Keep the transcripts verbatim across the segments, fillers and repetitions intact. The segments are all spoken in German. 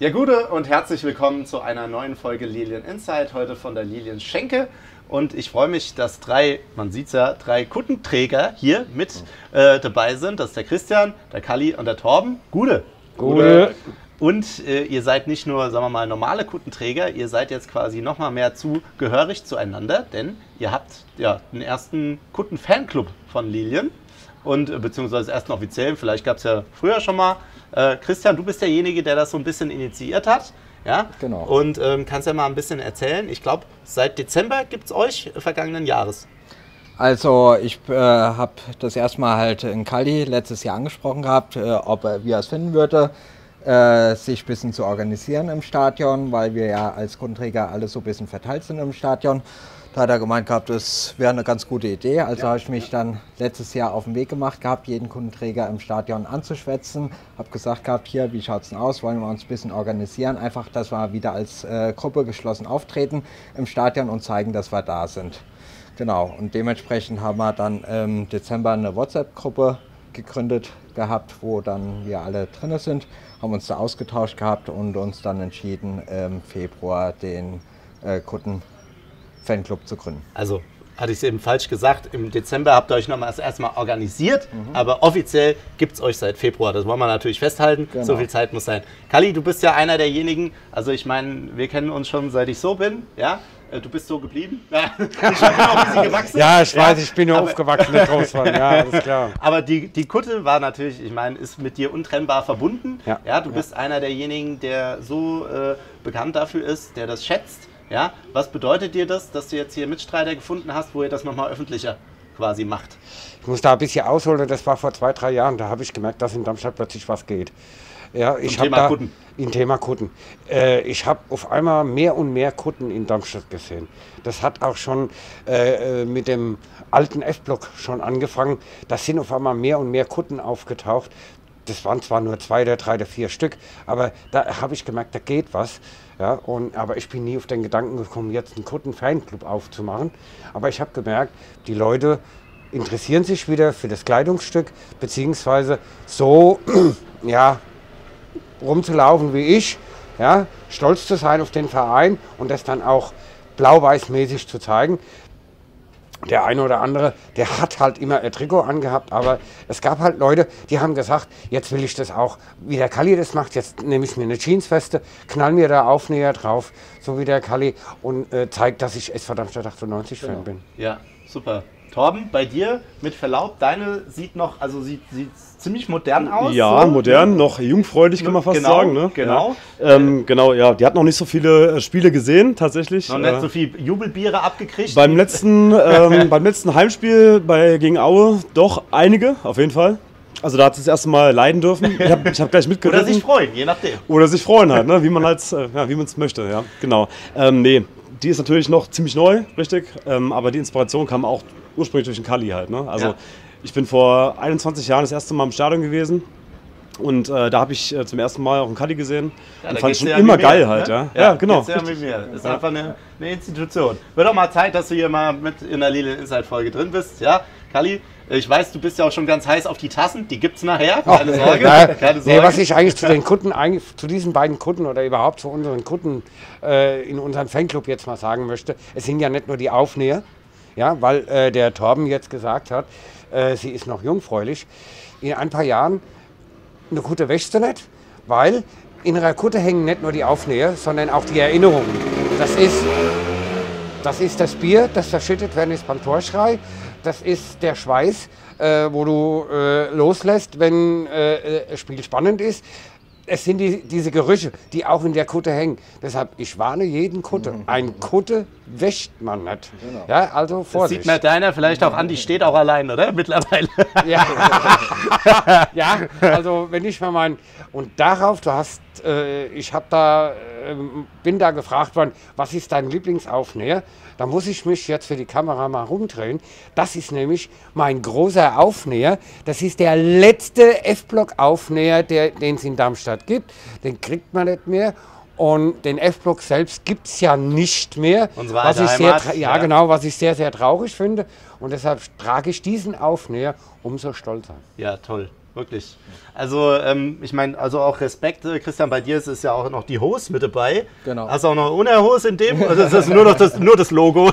Ja, Gude und herzlich willkommen zu einer neuen Folge Lilian Insight, heute von der Lilian Schenke. Und ich freue mich, dass drei, man sieht es ja, drei Kuttenträger hier mit äh, dabei sind. Das ist der Christian, der Kalli und der Torben. Gude. Gude. Und äh, ihr seid nicht nur, sagen wir mal, normale Kuttenträger, ihr seid jetzt quasi noch mal mehr zugehörig zueinander, denn ihr habt ja den ersten Kutten-Fanclub von Lilian. Und äh, beziehungsweise den ersten offiziellen, vielleicht gab es ja früher schon mal. Äh, Christian, du bist derjenige, der das so ein bisschen initiiert hat. Ja? Genau. Und ähm, kannst ja mal ein bisschen erzählen. Ich glaube, seit Dezember gibt es euch vergangenen Jahres. Also ich äh, habe das erstmal halt in Kalli letztes Jahr angesprochen gehabt, äh, ob er, wie er es finden würde, äh, sich ein bisschen zu organisieren im Stadion, weil wir ja als Kundenträger alle so ein bisschen verteilt sind im Stadion. Da hat er gemeint gehabt, das wäre eine ganz gute Idee. Also ja, habe ich mich ja. dann letztes Jahr auf den Weg gemacht gehabt, jeden Kundenträger im Stadion anzuschwätzen. Habe gesagt gehabt, hier, wie schaut es denn aus? Wollen wir uns ein bisschen organisieren? Einfach, dass wir wieder als äh, Gruppe geschlossen auftreten im Stadion und zeigen, dass wir da sind. Genau, und dementsprechend haben wir dann im Dezember eine WhatsApp-Gruppe gegründet gehabt, wo dann wir alle drin sind, haben uns da ausgetauscht gehabt und uns dann entschieden, im Februar den äh, Kutten Fanclub zu gründen. Also, hatte ich es eben falsch gesagt, im Dezember habt ihr euch nochmal das erste Mal organisiert, mhm. aber offiziell gibt es euch seit Februar. Das wollen wir natürlich festhalten, genau. So viel Zeit muss sein. Kalli, du bist ja einer derjenigen, also ich meine, wir kennen uns schon seit ich so bin, ja? Du bist so geblieben. Ich bin auch ein bisschen gewachsen. Ja, ich weiß, ja, ich bin ja aufgewachsen in Großmann, ja, alles klar. Aber die, die Kutte war natürlich, ich meine, ist mit dir untrennbar verbunden. Ja, ja, du ja. bist einer derjenigen, der so äh, bekannt dafür ist, der das schätzt. Ja, was bedeutet dir das, dass du jetzt hier Mitstreiter gefunden hast, wo ihr das nochmal öffentlicher quasi macht? Ich muss da ein bisschen ausholen, das war vor zwei, drei Jahren, da habe ich gemerkt, dass in Darmstadt plötzlich was geht. Ja, ich Thema da, Kutten. Im Thema Kutten. Äh, ich habe auf einmal mehr und mehr Kutten in Darmstadt gesehen. Das hat auch schon äh, mit dem alten F-Block schon angefangen. Da sind auf einmal mehr und mehr Kutten aufgetaucht. Das waren zwar nur zwei oder drei oder vier Stück, aber da habe ich gemerkt, da geht was. Ja, und, aber ich bin nie auf den Gedanken gekommen, jetzt einen Kutten-Fanclub aufzumachen. Aber ich habe gemerkt, die Leute interessieren sich wieder für das Kleidungsstück, beziehungsweise so ja, rumzulaufen wie ich, ja, stolz zu sein auf den Verein und das dann auch blau-weiß-mäßig zu zeigen. Der eine oder andere, der hat halt immer ein Trikot angehabt, aber es gab halt Leute, die haben gesagt, jetzt will ich das auch, wie der Kalli das macht, jetzt nehme ich mir eine Jeansweste, knall mir da Aufnäher drauf, so wie der Kalli und äh, zeigt, dass ich S V Darmstadt achtundneunzig Fan bin. Ja, super. Torben, bei dir, mit Verlaub, deine sieht noch, also sieht, sieht ziemlich modern aus. Ja, so. modern, noch jungfräulich kann man fast genau, sagen. Ne? Genau, ja. Ähm, genau, ja, die hat noch nicht so viele äh, Spiele gesehen, tatsächlich. Noch nicht äh, so viel Jubelbiere abgekriegt. Beim letzten, ähm, beim letzten Heimspiel bei, gegen Aue doch einige, auf jeden Fall. Also da hat sie das erste Mal leiden dürfen. Ich habe ich hab gleich mitgeritten. Oder sich freuen, je nachdem. Oder sich freuen halt, ne? Wie man halt, äh, ja, wie man es möchte, ja, genau. Ähm, nee, die ist natürlich noch ziemlich neu, richtig, ähm, aber die Inspiration kam auch ursprünglich durch den Kalli halt, ne? Also ja. Ich bin vor einundzwanzig Jahren das erste Mal im Stadion gewesen und äh, da habe ich äh, zum ersten Mal auch einen Kalli gesehen ja, und fand schon ja immer mir, geil ne? halt, ja. Ja, ja genau. Ja mit mir. Das ist ja. einfach eine, eine Institution. Wird auch mal Zeit, dass du hier mal mit in der Lilian Insight Folge drin bist, ja? Kalli, ich weiß, du bist ja auch schon ganz heiß auf die Tassen, die gibt's nachher, keine Sorge. Na, keine Sorge. Nee, was ich eigentlich zu den Kunden, eigentlich zu diesen beiden Kunden oder überhaupt zu unseren Kunden äh, in unserem Fanclub jetzt mal sagen möchte, es sind ja nicht nur die Aufnäher, ja, weil äh, der Torben jetzt gesagt hat, äh, sie ist noch jungfräulich. In ein paar Jahren eine Kutte wächst du nicht, weil in einer Kutte hängen nicht nur die Aufnäher, sondern auch die Erinnerungen. Das ist das, ist das Bier, das verschüttet werden ist beim Torschrei. Das ist der Schweiß, äh, wo du äh, loslässt, wenn äh, das Spiel spannend ist. Es sind die, diese Gerüche, die auch in der Kutte hängen. Deshalb, ich warne jeden Kutte. Ein Kutte wäscht man nicht. Genau. Ja, also Vorsicht. Das sieht mir deiner vielleicht auch an, die steht auch allein, oder? Mittlerweile. Ja, ja, also wenn ich mal mein... Und darauf, du hast, äh, ich hab da, äh, bin da gefragt worden, was ist dein Lieblingsaufnäher? Da muss ich mich jetzt für die Kamera mal rumdrehen. Das ist nämlich mein großer Aufnäher. Das ist der letzte F-Block-Aufnäher, den es in Darmstadt gibt. Den kriegt man nicht mehr. Und den F-Block selbst gibt es ja nicht mehr. Unsere was alte ich sehr, Heimat, ja, ja, genau, was ich sehr, sehr traurig finde. Und deshalb trage ich diesen Aufnäher umso stolzer. Ja, toll. Wirklich. Also, ähm, ich meine, also auch Respekt, äh, Christian, bei dir ist, ist ja auch noch die Hose mit dabei. Genau. Hast du auch noch ohne Hose in dem? Oder ist das nur noch das, nur das Logo?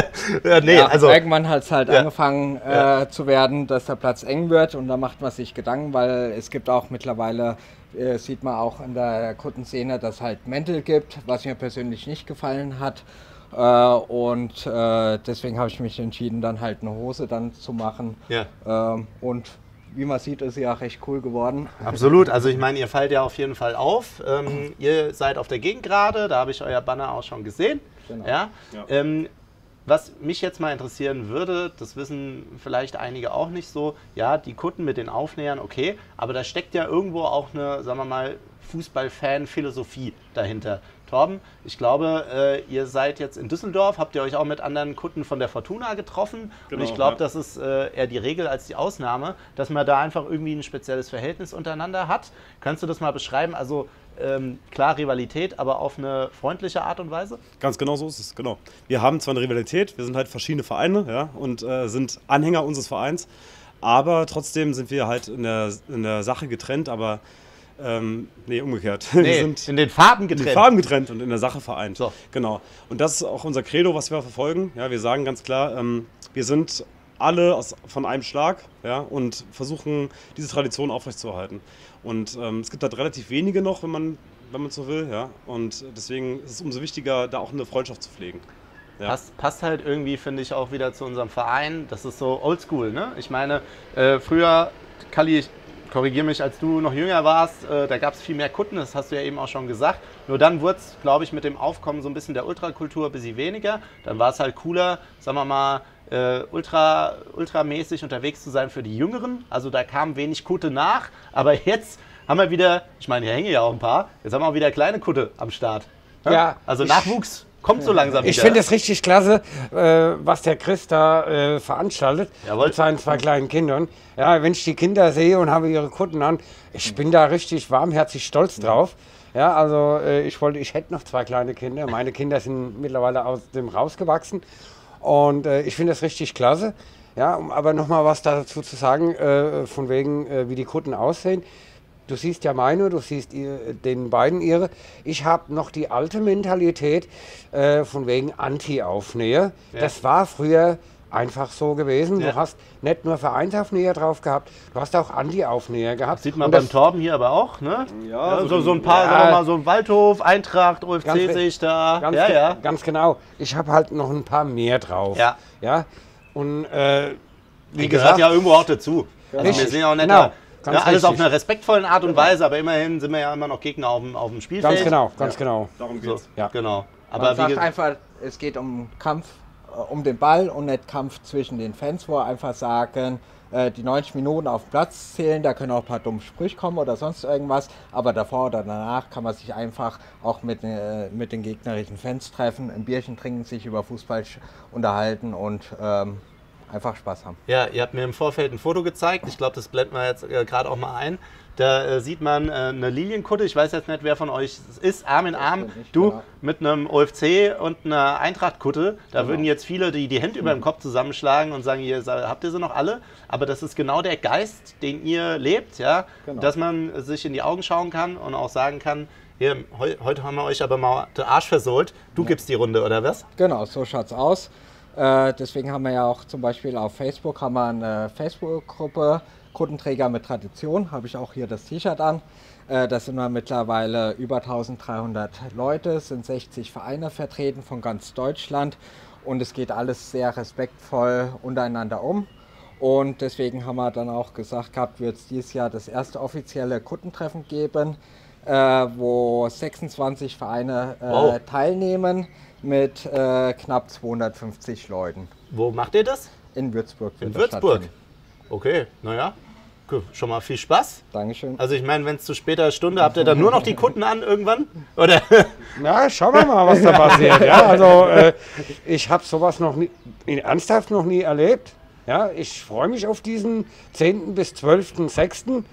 ja, nee, ja, also. Irgendwann hat es halt ja. angefangen äh, Ja. zu werden, dass der Platz eng wird und da macht man sich Gedanken, weil es gibt auch mittlerweile, äh, sieht man auch in der Kuttenszene, dass es halt Mäntel gibt, was mir persönlich nicht gefallen hat. Äh, und äh, deswegen habe ich mich entschieden, dann halt eine Hose dann zu machen. Ja. Ähm, und wie man sieht, ist sie auch recht cool geworden. Absolut, also ich meine, ihr fallt ja auf jeden Fall auf. Ähm, ihr seid auf der Gegend gerade, da habe ich euer Banner auch schon gesehen. Genau. Ja? Ja. Ähm, was mich jetzt mal interessieren würde, das wissen vielleicht einige auch nicht so, ja, die Kutten mit den Aufnähern, okay, aber da steckt ja irgendwo auch eine, sagen wir mal, Fußballfan-Philosophie dahinter. Torben, ich glaube, äh, ihr seid jetzt in Düsseldorf, habt ihr euch auch mit anderen Kutten von der Fortuna getroffen Genau, und ich glaube, ja. das ist äh, eher die Regel als die Ausnahme, dass man da einfach irgendwie ein spezielles Verhältnis untereinander hat. Kannst du das mal beschreiben? Also ähm, klar Rivalität, aber auf eine freundliche Art und Weise? Ganz genau so ist es, genau. Wir haben zwar eine Rivalität, wir sind halt verschiedene Vereine, ja, und äh, sind Anhänger unseres Vereins, aber trotzdem sind wir halt in der, in der Sache getrennt, aber ähm, nee, umgekehrt. Nee, wir sind in den Farben in getrennt. die Farben getrennt und in der Sache vereint. So. Genau. Und das ist auch unser Credo, was wir verfolgen. Ja, wir sagen ganz klar, ähm, wir sind alle aus, von einem Schlag, ja, und versuchen, diese Tradition aufrechtzuerhalten. Und ähm, es gibt halt relativ wenige noch, wenn man, wenn man so will. Ja, und deswegen ist es umso wichtiger, da auch eine Freundschaft zu pflegen. Ja. Passt, passt halt irgendwie, finde ich, auch wieder zu unserem Verein. Das ist so oldschool, ne? Ich meine, äh, früher, Kalli, korrigiere mich, als du noch jünger warst, äh, da gab es viel mehr Kutten, das hast du ja eben auch schon gesagt. Nur dann wurde es, glaube ich, mit dem Aufkommen so ein bisschen der Ultrakultur ein bisschen weniger. Dann war es halt cooler, sagen wir mal, äh, ultra, ultramäßig unterwegs zu sein für die Jüngeren. Also da kam wenig Kutte nach. Aber jetzt haben wir wieder, ich meine, hier hängen ja auch ein paar, jetzt haben wir auch wieder kleine Kutte am Start. Ja, Also ich- Nachwuchs kommt so langsam wieder. Ich finde es richtig klasse, äh, was der Chris da äh, veranstaltet Jawohl. mit seinen zwei kleinen Kindern. Ja, wenn ich die Kinder sehe und habe ihre Kutten an, ich bin da richtig warmherzig stolz drauf. Ja, also äh, ich wollte, ich hätte noch zwei kleine Kinder. Meine Kinder sind mittlerweile aus dem rausgewachsen und äh, ich finde das richtig klasse. Ja, um aber noch mal was dazu zu sagen, äh, von wegen, äh, wie die Kutten aussehen. Du siehst ja meine, du siehst ihr, den beiden ihre. Ich habe noch die alte Mentalität äh, von wegen Anti-Aufnäher. Ja. Das war früher einfach so gewesen. Ja. Du hast nicht nur Vereinsaufnäher drauf gehabt, du hast auch Anti-Aufnäher gehabt. Sieht man Und beim das- Torben hier aber auch, ne? Ja, so, so so ein paar, ja. sagen wir mal, so ein Waldhof, Eintracht, O F C Ganz- sehe ich da. Ganz, ja, ge- ja. ganz genau. Ich habe halt noch ein paar mehr drauf. Ja. Ja. Und äh, wie Die gesagt, gehört ja irgendwo auch dazu. Also wir Richtig. sind ja auch nicht Genau. da, Ganz ja, alles auf richtig. einer respektvollen Art und Weise, aber immerhin sind wir ja immer noch Gegner auf dem, auf dem Spielfeld. ganz genau, ganz genau. Darum So, geht's. Ja. genau. Man Aber wie sagt ge- einfach, es geht um Kampf, äh, um den Ball und nicht Kampf zwischen den Fans, wo wir einfach sagen, äh, die neunzig Minuten auf dem Platz zählen, da können auch ein paar dumme Sprüche kommen oder sonst irgendwas, aber davor oder danach kann man sich einfach auch mit, äh, mit den gegnerischen Fans treffen, ein Bierchen trinken, sich über Fußball sch- unterhalten und ähm, einfach Spaß haben. Ja, ihr habt mir im Vorfeld ein Foto gezeigt. Ich glaube, das blenden wir jetzt äh, gerade auch mal ein. Da äh, sieht man äh, eine Lilienkutte. Ich weiß jetzt nicht, wer von euch es ist. Arm in Arm. bin ich, Du genau. mit einem O F C und einer Eintracht-Kutte. Da würden jetzt viele die, die Hände über dem Kopf zusammenschlagen und sagen, ihr, habt ihr sie noch alle? Aber das ist genau der Geist, den ihr lebt. Ja? Genau. Dass man sich in die Augen schauen kann und auch sagen kann, hier, heu, heute haben wir euch aber mal den Arsch versohlt. Du gibst die Runde, oder was? Genau, so schaut's aus. Äh, deswegen haben wir ja auch zum Beispiel auf Facebook haben wir eine Facebook-Gruppe, Kuttenträger mit Tradition, habe ich auch hier das T-Shirt an. Äh, da sind wir mittlerweile über eintausenddreihundert Leute, es sind sechzig Vereine vertreten von ganz Deutschland und es geht alles sehr respektvoll untereinander um. Und deswegen haben wir dann auch gesagt gehabt, wird es dieses Jahr das erste offizielle Kuttentreffen geben, äh, wo sechsundzwanzig Vereine äh, Wow. teilnehmen mit äh, knapp zweihundertfünfzig Leuten Wo macht ihr das? in Würzburg. In wird das Würzburg. stattfinden. Okay, naja. Gut, schon mal viel Spaß. Dankeschön. Also ich meine, wenn es zu später Stunde, habt ihr dann nur noch die Kutten an irgendwann? Oder? Na, schauen wir mal, was da passiert. Ja, also äh, ich habe sowas noch nie, in ernsthaft noch nie erlebt. Ja, ich freue mich auf diesen zehnten bis zwölften sechsten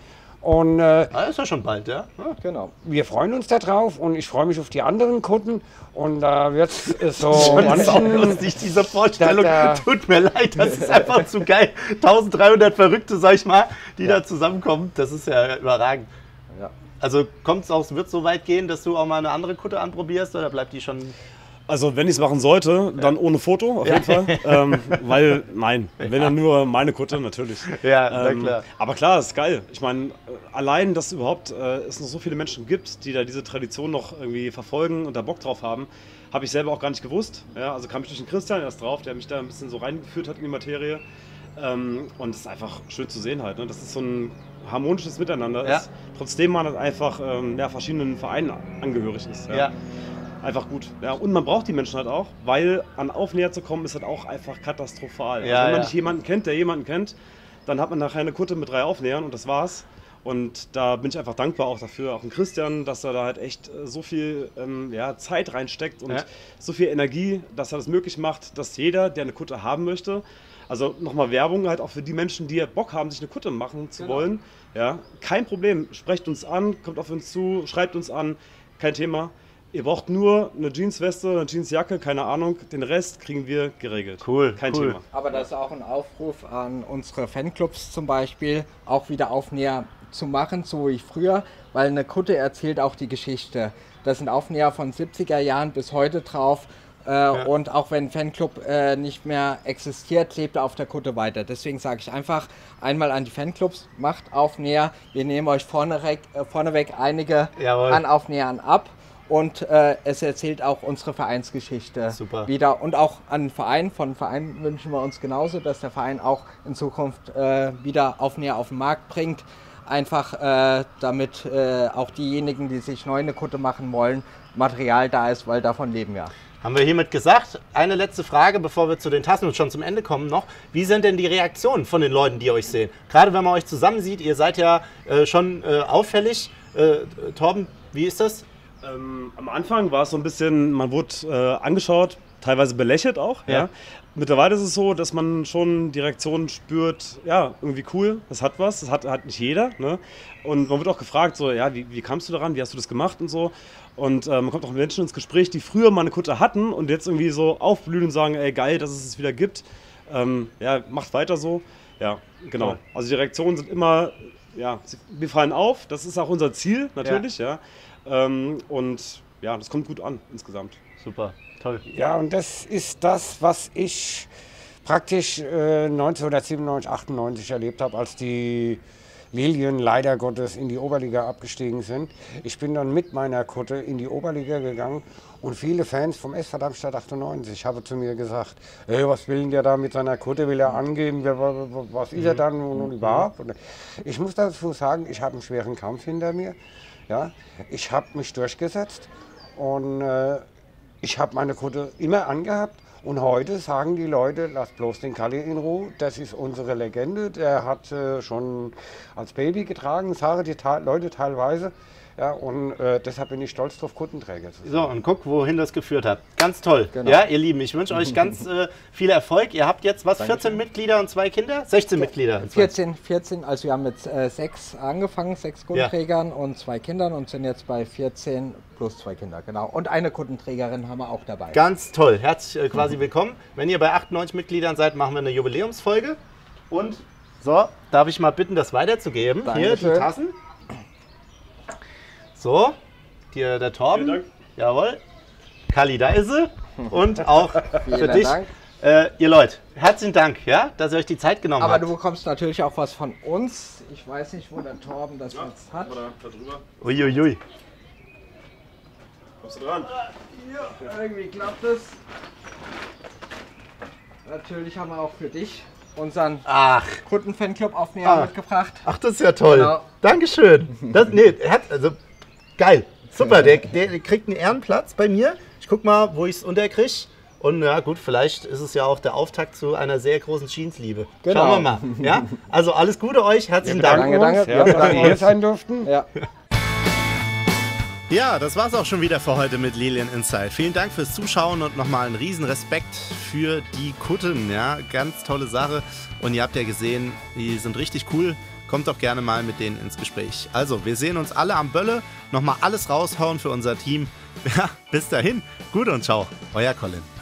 Und äh, Ah, ist ja schon bald, ja? ja. Genau. wir freuen uns darauf und ich freue mich auf die anderen Kunden. Und da wird es so Das ist auch manchen, lustig, diese Vorstellung. Da- da- Tut mir leid, das ist einfach zu geil. dreizehnhundert Verrückte, sag ich mal, die Ja. da zusammenkommen. Das ist ja überragend. Ja. Also kommt's auch, wird es so weit gehen, dass du auch mal eine andere Kutte anprobierst oder bleibt die schon... Also wenn ich es machen sollte, dann ohne Foto auf jeden Fall. Ähm, weil, nein, wenn dann nur meine Kutte, natürlich. Ja, na Ähm, klar. aber klar, ist geil. Ich meine, äh, allein, dass überhaupt äh, es noch so viele Menschen gibt, die da diese Tradition noch irgendwie verfolgen und da Bock drauf haben, habe ich selber auch gar nicht gewusst. Ja, also kam ich durch den Christian erst drauf, der mich da ein bisschen so reingeführt hat in die Materie. Ähm, und es ist einfach schön zu sehen halt, ne? Dass es so ein harmonisches Miteinander Ja. ist, trotzdem man halt einfach ähm, ja, verschiedenen Vereinen angehörig ist. Ja. Einfach gut. Ja, und man braucht die Menschen halt auch, weil an Aufnäher zu kommen ist halt auch einfach katastrophal. Ja, also wenn man ja. nicht jemanden kennt, der jemanden kennt, dann hat man nachher eine Kutte mit drei Aufnähern und das war's. Und da bin ich einfach dankbar auch dafür, auch ein Christian, dass er da halt echt äh, so viel ähm, ja, Zeit reinsteckt und Ja. so viel Energie, dass er das möglich macht, dass jeder, der eine Kutte haben möchte, also nochmal Werbung halt auch für die Menschen, die ja Bock haben, sich eine Kutte machen zu Genau. wollen. Ja, kein Problem, sprecht uns an, kommt auf uns zu, schreibt uns an, kein Thema. Ihr braucht nur eine Jeansweste, eine Jeansjacke, keine Ahnung. Den Rest kriegen wir geregelt. Cool, Kein cool. Thema. Aber das ist auch ein Aufruf an unsere Fanclubs zum Beispiel, auch wieder Aufnäher zu machen, so wie früher, weil eine Kutte erzählt auch die Geschichte. Das sind Aufnäher von siebziger Jahren bis heute drauf. Äh, Und auch wenn ein Fanclub äh, nicht mehr existiert, lebt er auf der Kutte weiter. Deswegen sage ich einfach einmal an die Fanclubs, macht Aufnäher. Wir nehmen euch vorneweg, äh, vorneweg einige Jawohl. an Aufnähern ab. Und äh, es erzählt auch unsere Vereinsgeschichte Super. wieder. Und auch an den Verein, von Verein wünschen wir uns genauso, dass der Verein auch in Zukunft äh, wieder Aufnäher auf den Markt bringt. Einfach äh, damit äh, auch diejenigen, die sich neu eine Kutte machen wollen, Material da ist, weil davon leben wir. Haben wir hiermit gesagt. Eine letzte Frage, bevor wir zu den Tassen und schon zum Ende kommen noch. Wie sind denn die Reaktionen von den Leuten, die euch sehen? Gerade wenn man euch zusammen sieht, ihr seid ja äh, schon äh, auffällig. Äh, Torben, wie ist das? Ähm, am Anfang war es so ein bisschen, man wurde äh, angeschaut, teilweise belächelt auch. Ja. Ja. Mittlerweile ist es so, dass man schon die Reaktion spürt, ja, irgendwie cool, das hat was, das hat, hat nicht jeder. Ne? Und man wird auch gefragt, so, ja, wie, wie kamst du daran, wie hast du das gemacht und so. Und äh, man kommt auch mit Menschen ins Gespräch, die früher mal eine Kutte hatten und jetzt irgendwie so aufblühen und sagen, ey, geil, dass es es wieder gibt. Ähm, ja, macht weiter so. Ja, genau. Cool. Also die Reaktionen sind immer, ja, sie- wir fallen auf, das ist auch unser Ziel natürlich, ja. Ähm, und ja, das kommt gut an insgesamt. Super, toll. ja, und das ist das, was ich praktisch äh, neunzehnhundertsiebenundneunzig, achtundneunzig erlebt habe, als die Lilien leider Gottes in die Oberliga abgestiegen sind. Ich bin dann mit meiner Kutte in die Oberliga gegangen und viele Fans vom S V Darmstadt achtundneunzig haben zu mir gesagt, hey, was will denn der da mit seiner Kutte, will er angeben, wer- wa- wa- was ist er dann und, und überhaupt? Und ich muss dazu sagen, ich habe einen schweren Kampf hinter mir. Ja? Ich habe mich durchgesetzt und äh, ich habe meine Kutte immer angehabt. Und heute sagen die Leute, lass bloß den Kalli in Ruhe, das ist unsere Legende, der hat äh, schon als Baby getragen, sagen die te Leute teilweise. Ja, und äh, deshalb bin ich stolz drauf, Kuttenträger zu sein. So, und guck, wohin das geführt hat. Ganz toll. Genau. Ja, ihr Lieben, ich wünsche euch ganz äh, viel Erfolg. Ihr habt jetzt, was, vierzehn Mitglieder und zwei Kinder? sechzehn Mitglieder. und zwei- vierzehn, vierzehn, also wir haben mit äh, sechs angefangen, sechs Kuttenträgern und zwei Kindern und sind jetzt bei vierzehn plus zwei Kinder, genau. Und eine Kuttenträgerin haben wir auch dabei. Ganz toll. Herzlich äh, quasi willkommen. Wenn ihr bei achtundneunzig Mitgliedern seid, machen wir eine Jubiläumsfolge. Und so, darf ich mal bitten, das weiterzugeben. Hier, die Dankeschön. Tassen. So, hier der Torben. Vielen Dank. Jawohl. Kalli, da ist sie. Und auch für Vielen dich. Dank. Äh, ihr Leute, herzlichen Dank, ja, dass ihr euch die Zeit genommen Aber habt. du bekommst natürlich auch was von uns. Ich weiß nicht, wo der Torben das jetzt hat. Oder da drüber. Uiuiui. Kommst du dran? Ja, irgendwie klappt es. Natürlich haben wir auch für dich unseren Ach, Kunden-Fanclub-Aufnäher Ah. mitgebracht. ach, das ist ja toll. Genau. Dankeschön. Das, nee, er hat, also, geil. Super, der, der kriegt einen Ehrenplatz bei mir. Ich guck mal, wo ich es unterkriege. Und ja gut, vielleicht ist es ja auch der Auftakt zu einer sehr großen Jeansliebe. Genau. Schauen wir mal. Ja? Also alles Gute euch, herzlichen Wir Dank. Danke, danke. Ja, Wir dass bedanken wir hier uns. sein durften. Ja. Ja, das war's auch schon wieder für heute mit Lilien Insight. Vielen Dank fürs Zuschauen und nochmal einen riesen Respekt für die Kutten. Ja, ganz tolle Sache. Und ihr habt ja gesehen, die sind richtig cool. kommt doch gerne mal mit denen ins Gespräch. Also, wir sehen uns alle am Bölle. Nochmal alles raushauen für unser Team. Ja, bis dahin. Gut und ciao. Euer Colin.